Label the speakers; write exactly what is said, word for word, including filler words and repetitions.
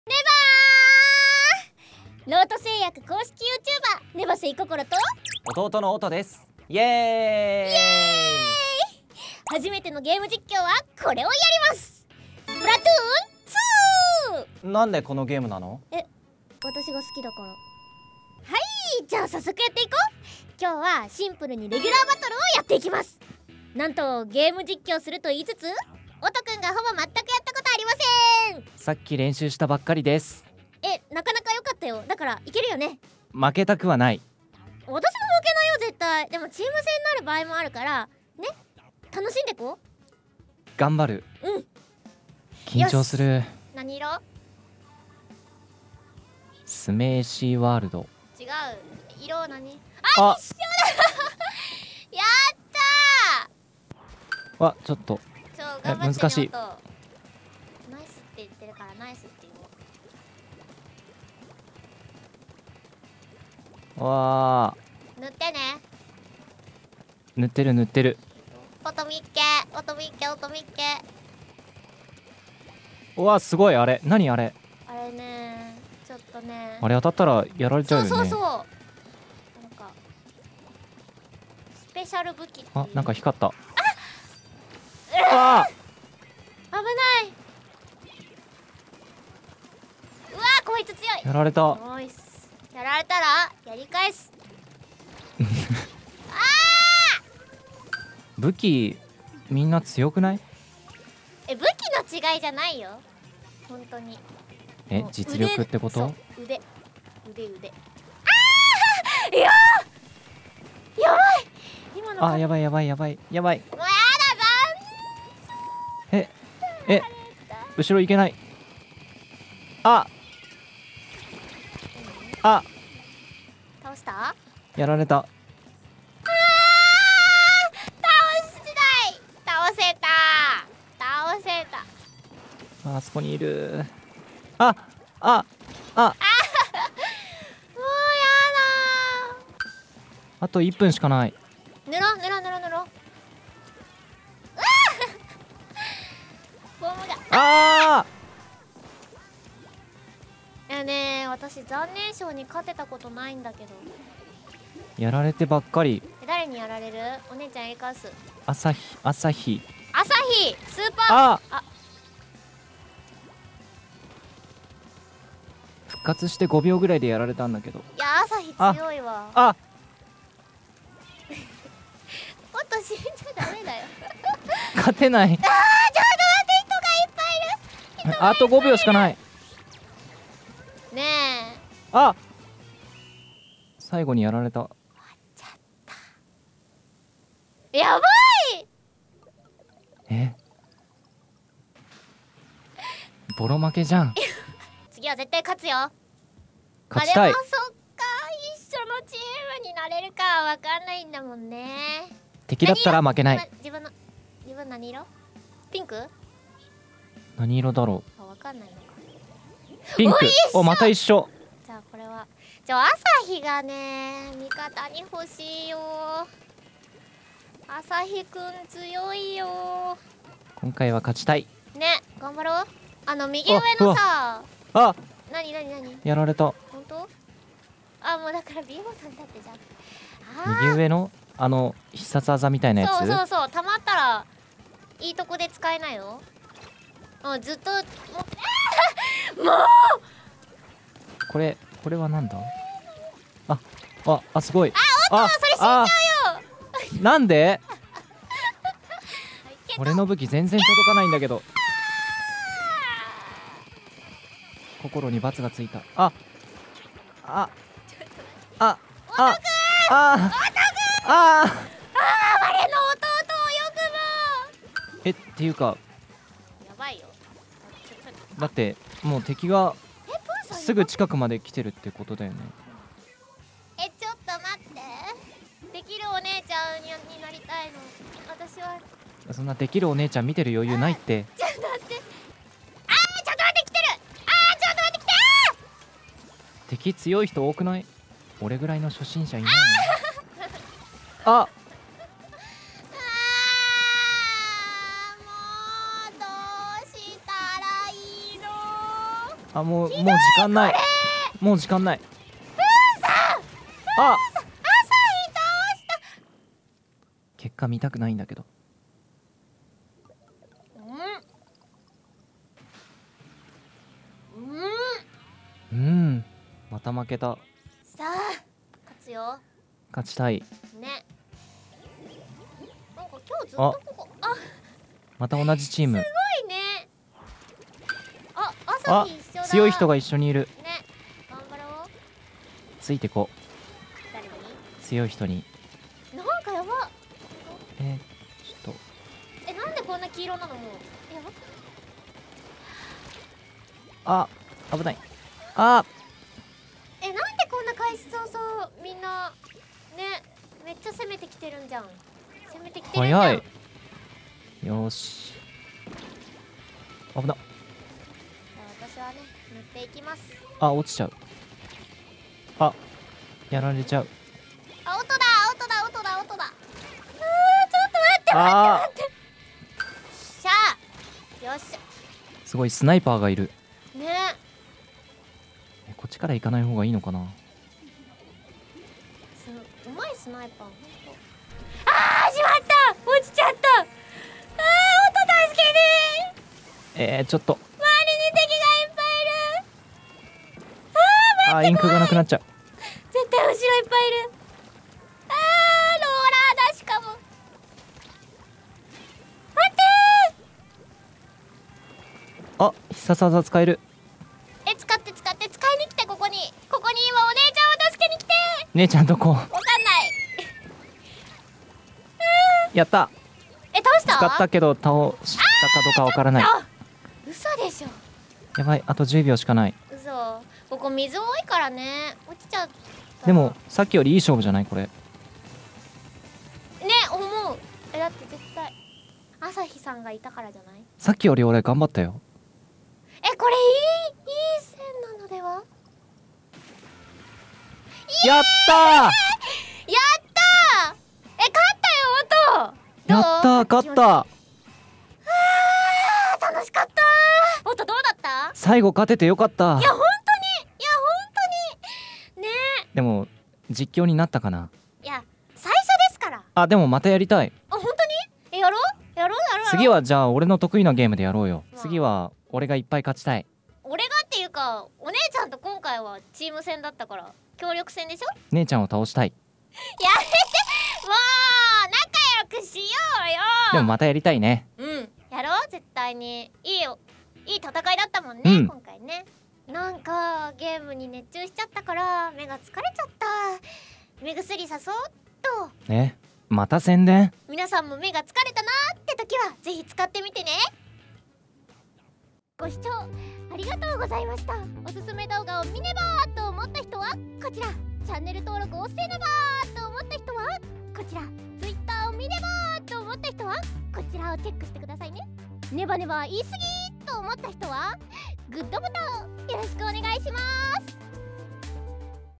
Speaker 1: ネバーロート製薬公式 YouTuber ネバセイココロと
Speaker 2: 弟の音です。イエーイ、イエ
Speaker 1: ーイ。初めてのゲーム実況はこれをやります。スプラトゥーンツー。
Speaker 2: なんでこのゲームなの？
Speaker 1: え、私が好きだから。はい、じゃあ早速やっていこう。今日はシンプルにレギュラーバトルをやっていきます。なんとゲーム実況すると言いつつ、音くんがほぼ全くやったことありません。
Speaker 2: さっき練習したばっかりです。
Speaker 1: え、なかなか良かったよ。だからいけるよね。
Speaker 2: 負けたくはない。
Speaker 1: 私も負けないよ絶対。でもチーム戦になる場合もあるからね、楽しんでこう。
Speaker 2: 頑張る。
Speaker 1: うん。
Speaker 2: 緊張する。
Speaker 1: 何色？
Speaker 2: スメーシーワールド。
Speaker 1: 違う。色何？
Speaker 2: あ、
Speaker 1: 一緒だやった
Speaker 2: わ、ちょっと
Speaker 1: ー。ちょ頑張ってね、
Speaker 2: 難しい。
Speaker 1: 音ナイスって言ってるからナイスって言おう。
Speaker 2: わ
Speaker 1: 塗ってね。
Speaker 2: ー、塗ってる塗ってる。
Speaker 1: 音みっけ音みっけ音みっけ。
Speaker 2: うわ、すごい。あれ何あれ？
Speaker 1: あれね、ちょっとね、
Speaker 2: あれ当たったらやられちゃうよね。
Speaker 1: そうそうそう。なんかスペシャル武器っていう。
Speaker 2: あ、なんか光った。ああ、
Speaker 1: 危ない。うわー、こいつ強い。
Speaker 2: やられた。
Speaker 1: ナイス。やられたらやり返す。
Speaker 2: 武器みんな強くない？
Speaker 1: え、武器の違いじゃないよ本当に。
Speaker 2: え、実力ってこと？
Speaker 1: 腕腕腕。ああ、いやー、やばい今の。
Speaker 2: あ、やばいやばいやばいやばい。
Speaker 1: もうやだ、
Speaker 2: ええ、後ろ行けない。ああ、
Speaker 1: 倒した？
Speaker 2: やられた。
Speaker 1: 倒せた倒せた。
Speaker 2: あ、あそこにいる。あああ、
Speaker 1: もうやだ
Speaker 2: あといっぷんしかない。
Speaker 1: ー。塗ろう塗ろう塗ろう塗ろう。うわボムが。
Speaker 2: あ
Speaker 1: いやねー、私残念賞に勝てたことないんだけど。
Speaker 2: ー、やられてばっかり。
Speaker 1: え、誰にやられる？お姉ちゃんやり返す。
Speaker 2: 朝日朝日
Speaker 1: 朝日スーパー。
Speaker 2: あ
Speaker 1: あ、
Speaker 2: 復活してごびょうぐらいでやられたんだけど。
Speaker 1: いや朝日強いわ。
Speaker 2: あ、
Speaker 1: もっと死んじゃダメだよ。
Speaker 2: 勝てない。
Speaker 1: あー、ちょっと待って人がいっぱいいる。
Speaker 2: あとごびょうしかない。
Speaker 1: ねえ。
Speaker 2: あ、最後にやられた。
Speaker 1: やばい。
Speaker 2: え、ボロ負けじゃん。
Speaker 1: 次は絶対勝つよ。
Speaker 2: 勝ちたい。
Speaker 1: あ、でもそっか、一緒のチームになれるかわかんないんだもんね。
Speaker 2: 敵だったら負けない。
Speaker 1: 自分の自分何色？ピンク？
Speaker 2: 何色だろ
Speaker 1: あ、わかんないのか。
Speaker 2: う。ピンク。
Speaker 1: お、
Speaker 2: お、また一緒。
Speaker 1: じゃあこれはじゃあ朝日がね味方に欲しいよ。朝日くん強いよ。
Speaker 2: 今回は勝ちたい。
Speaker 1: ね、頑張ろう。あの右上のさ、
Speaker 2: あ、
Speaker 1: なになになに？
Speaker 2: やられた。
Speaker 1: 本当？あ、もうだから ビーボさんだってじゃん。あ
Speaker 2: 右上のあの必殺技みたいなやつ。
Speaker 1: そうそうそう、たまったらいいとこで使えないよ。うん、ずっともうもう
Speaker 2: これこれはなんだ。あああ、すごい。
Speaker 1: あ、おっとそれ死んじゃうよ。
Speaker 2: なんで俺の武器全然届かないんだけど。心に罰がついた。ああああああああ、
Speaker 1: あー、我の弟をよくも。
Speaker 2: え、っていうか
Speaker 1: やばいよ。
Speaker 2: だってもう敵が
Speaker 1: え、プーさん
Speaker 2: すぐ近くまで来てるってことだよね。
Speaker 1: え、ちょっと待って。できるお姉ちゃんにになりたいの。私は。
Speaker 2: そんなできるお姉ちゃん見てる余裕ないって。
Speaker 1: ちょっと待って。あー、ちょっと待って来てる。あー、ちょっと待って来て。
Speaker 2: 敵強い人多くない？俺ぐらいの初心者いないの？あ、
Speaker 1: あー、もうどうしたらいいの。
Speaker 2: あ、もうもう時間ない。もう時間ない。あ、結果見たくないんだけど。
Speaker 1: うん、
Speaker 2: うん、また負けた。
Speaker 1: さあ勝つよ。
Speaker 2: 勝ちたい。
Speaker 1: ね。なんか今日ずっとここ、あ、
Speaker 2: また同じチーム。
Speaker 1: すごいね。あ、朝
Speaker 2: あ
Speaker 1: 日一緒だ。
Speaker 2: 強い人が一緒にいる。
Speaker 1: ね、頑張ろう。
Speaker 2: ついてこ。
Speaker 1: 誰に？
Speaker 2: 強い人に。
Speaker 1: なんかやば。
Speaker 2: えー、ちょっと。
Speaker 1: え、なんでこんな黄色なのもう。え、やば。
Speaker 2: あ、危ない。あ、
Speaker 1: え、なんでこんな開始早々みんなね、めっちゃ攻めてきてるんじゃん。攻めてきてるんじゃん。
Speaker 2: 早い。よし。危な。
Speaker 1: じゃあ私はね、塗っていきます。
Speaker 2: あ、落ちちゃう。あ、やられちゃう。
Speaker 1: あ、音だ、音だ、音だ、音だ。うー、ちょっと待って
Speaker 2: あ
Speaker 1: 待って待って。しゃあ、よっしゃ。
Speaker 2: ー、すごいスナイパーがいる。
Speaker 1: ね。
Speaker 2: え、こっちから行かない方がいいのかな。
Speaker 1: すうまいスナイパー。あー、しまった、落ちちゃった。あー、音助けて。
Speaker 2: えー、ちょっと。
Speaker 1: 周りに敵がいっぱいいる。あー、
Speaker 2: あ、インクがなくなっちゃう。
Speaker 1: 絶対後ろいっぱいいる。あー、ローラーだ、しかも。待ってー。
Speaker 2: あ、必殺技使える。
Speaker 1: え、使って使って使いに来て、ここにここに今お姉ちゃんを助けに来て。
Speaker 2: 姉ちゃんとこ
Speaker 1: わかんない。
Speaker 2: やった。
Speaker 1: え、倒した？
Speaker 2: 使ったけど倒したかどうかわからない。
Speaker 1: あ、嘘でしょ。
Speaker 2: やばい、あとじゅうびょうしかない。
Speaker 1: 嘘。ここ水多いからね、落ちちゃった。
Speaker 2: でもさっきよりいい勝負じゃないこれ。
Speaker 1: ね、思う。え、だって絶対朝日さんがいたからじゃない？
Speaker 2: さっきより俺頑張ったよ。
Speaker 1: え、これいいいい線なのでは？
Speaker 2: やったー。
Speaker 1: やったー。え、勝ったよ、音。
Speaker 2: やったー、勝った。
Speaker 1: あー、楽しかったー。音どうだった？
Speaker 2: 最後勝ててよかった。
Speaker 1: いや、本当に、いや、本当にね。
Speaker 2: でも実況になったかな。
Speaker 1: え、いや、最初ですから。
Speaker 2: あ、でもまたやりたい。
Speaker 1: あ、本当に？え、やろうやろうやろう。
Speaker 2: 次はじゃあ俺の得意なゲームでやろうよ。
Speaker 1: まあ
Speaker 2: 次は俺がいっぱい勝ちたい。
Speaker 1: 俺がっていうか、お姉ちゃんと今回はチーム戦だったから協力戦でしょ。
Speaker 2: 姉ちゃんを倒したい。
Speaker 1: やめて、もう仲良くしようよ。
Speaker 2: でもまたやりたいね。
Speaker 1: うん、やろう、絶対に。いいよ、いい戦いだったもんね、
Speaker 2: うん
Speaker 1: 今回ね。なんかゲームに熱中しちゃったから目が疲れちゃった。目薬さそうっと。
Speaker 2: ね、また宣伝。
Speaker 1: 皆さんも目が疲れたなーって時はぜひ使ってみてね。ご視聴ありがとうございました。おすすめ動画を見ねばーと思った人はこちら、チャンネル登録をせねばーと思った人はこちら、Twitter を見ねばーと思った人はこちらをチェックしてくださいね。ネバネバ言い過ぎーと思った人はグッドボタンよろしくお願いします。